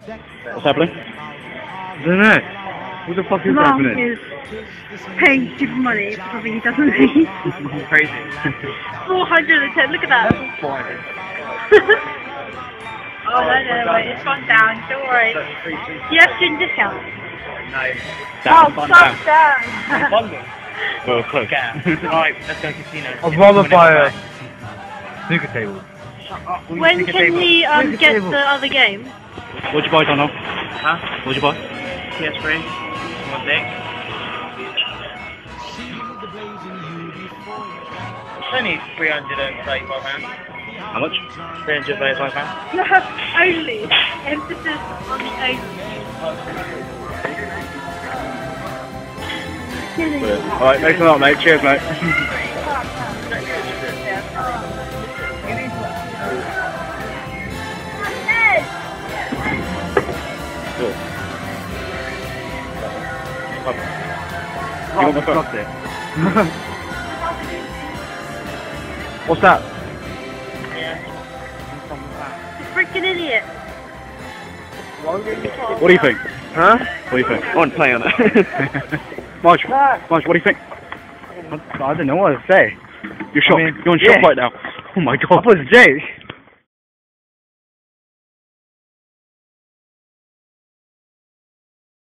What's happening? I don't know. What the fuck is Mom happening? is paying stupid money for something he doesn't need. Crazy. 410, look at that. 400. Oh, no, wait, it's gone down, don't worry. Yes, student discount. No. Oh, stop down. Well, close. Right, let's go casino. I'd rather buy a snooker table. When can he get the other game? What'd you buy, Donald? Huh? What'd you buy? PS3. One day. It's only £335. How much? £335. Only. Emphasis on the only. Alright, thanks a lot, mate. Cheers, mate. Cool. You want my phone? What's that? You freaking idiot. What do you think? Huh? What do you think? I want to play on it. Marge, what do you think? I don't know what to say. You're shocked. I mean, You're in shock yeah. right now. Oh my god. That was a joke.